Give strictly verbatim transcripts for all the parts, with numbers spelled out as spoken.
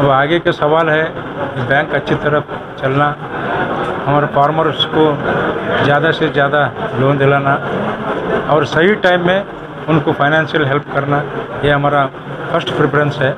अब आगे का सवाल है बैंक अच्छी तरफ चलना, हमारे फार्मर्स को ज़्यादा से ज़्यादा लोन दिलाना और सही टाइम में उनको फाइनेंशियल हेल्प करना, ये हमारा फर्स्ट प्रेफरेंस है।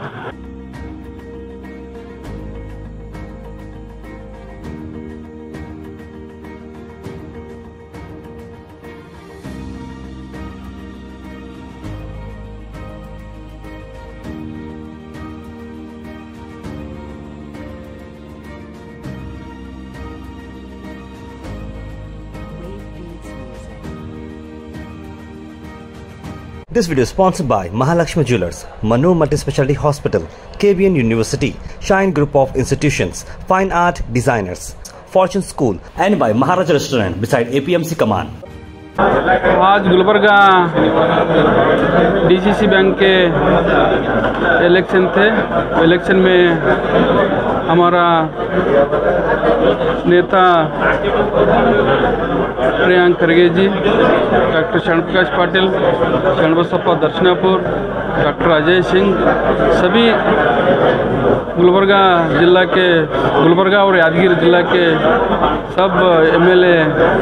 This video is sponsored by Mahalakshmi Jewelers, Manu Multi-Specialty Hospital, K B N University, Shine Group of Institutions, Fine Art Designers, Fortune School, and by Maharaj Restaurant beside A P M C Kaman. आज Gulbarga DCC bank के election थे। Election में हमारा नेता Priyank Kharge ji, doctor Sharan Prakash Patil, Sharanabasappa Darshanapur, doctor Ajay Singh, सभी गुलबर्गा जिला के गुलबर्गा और यादगिरी जिला के सब एमएलए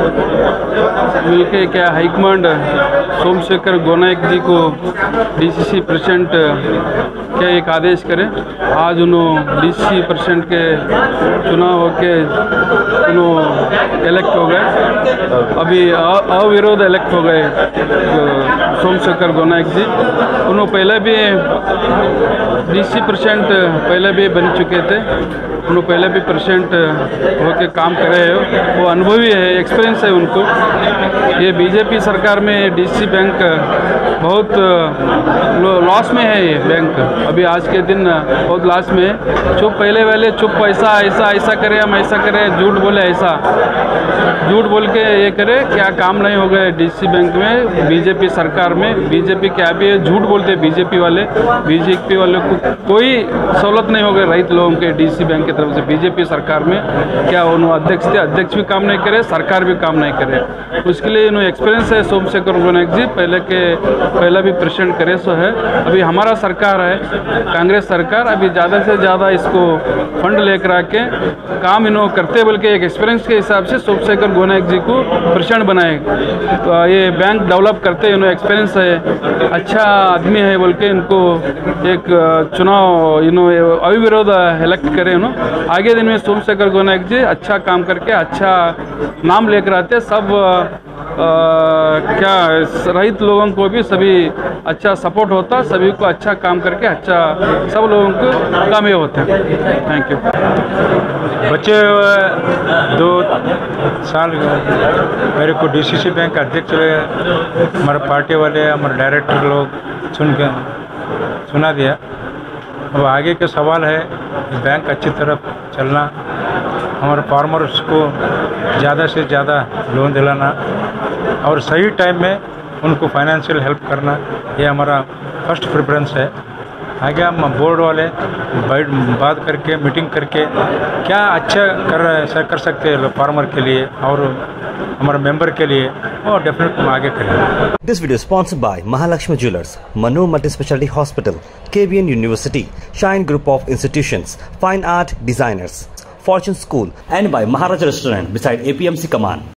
मिलके क्या हाईकमांड सोमशेखर गोनायक जी को डीसीसी प्रेसिडेंट क्या एक आदेश करें। आज उन्होंने डीसीसी प्रेसिडेंट के चुनाव होके उन्होंने इलेक्ट हो गए, अभी अविरोध इलेक्ट हो गए सोमशेखर गोनायक जी। उन्होंने पहले भी डीसीसी प्रेसिडेंट पहले भी बन चुके थे, उन्होंने पहले भी प्रेसिडेंट होके काम कर रहे हो, वो अनुभवी है, एक्सपीरियंस है उनको। ये बीजेपी सरकार में डीसीसी बैंक बहुत लॉस में है, ये बैंक अभी आज के दिन बहुत लॉस में है। चुप पहले वाले चुप पैसा ऐसा ऐसा करे, हम ऐसा करें, झूठ बोले, ऐसा झूठ बोल के ये करे, क्या काम नहीं हो गए डीसीसी बैंक में बीजेपी सरकार में। बीजेपी क्या भी है, झूठ बोलते बीजेपी वाले, बीजेपी वाले को कोई सहूलत नहीं हो गई रईत लोगों के डीसीसी बैंक की तरफ से। बीजेपी सरकार में क्या उन्होंने अध्यक्ष थे, अध्यक्ष भी काम नहीं करे, सरकार भी काम नहीं करे, उसके लिए इन्होंने एक्सपीरियंस है। सोमशेखर गोनायक जी पहले के पहला भी प्रेसिडेंट करे सो है। अभी हमारा सरकार है, कांग्रेस सरकार, अभी ज़्यादा से ज़्यादा इसको फंड लेकर आके काम इन्होंने करते बोल के एक एक्सपीरियंस के हिसाब से सोमशेखर गोनायक जी को प्रेसिडेंट बनाए। तो ये बैंक डेवलप करते इन्होंने एक्सपीरियंस है, अच्छा आदमी है बोल के इनको एक चुनाव इन्होंने अविरोध इलेक्ट करे। इन्होंने आगे दिन में सोमशेखर गोनायक जी अच्छा काम करके अच्छा नाम लेकर आते, सब आ, क्या रहित लोगों को भी सभी अच्छा सपोर्ट होता, सभी को अच्छा काम करके अच्छा सब लोगों को कामयाब होते हैं। Thank you. बच्चे दो साल मेरे को डीसीसी बैंक का अध्यक्ष हमारे पार्टी वाले हमारे डायरेक्टर लोग सुन के सुना दिया। अब आगे का सवाल है बैंक अच्छी तरफ चलना, हमारे फार्मर्स को ज़्यादा से ज़्यादा लोन दिलाना और सही टाइम में उनको फाइनेंशियल हेल्प करना, ये हमारा फर्स्ट प्रेफरेंस है। आगे हम बोर्ड वाले बैठ बात करके मीटिंग करके क्या अच्छा कर कर सकते हैं फार्मर के लिए और हमारे मेंबर के लिए, और डेफिनेट हम आगे करेंगे। This video is sponsored by Mahalakshmi Jewelers, Manu Multi-Specialty Hospital, K B N University, Shine Group of Institutions, Fine Art Designers, Fortune School, and by Maharaj Restaurant beside A P M C Kaman.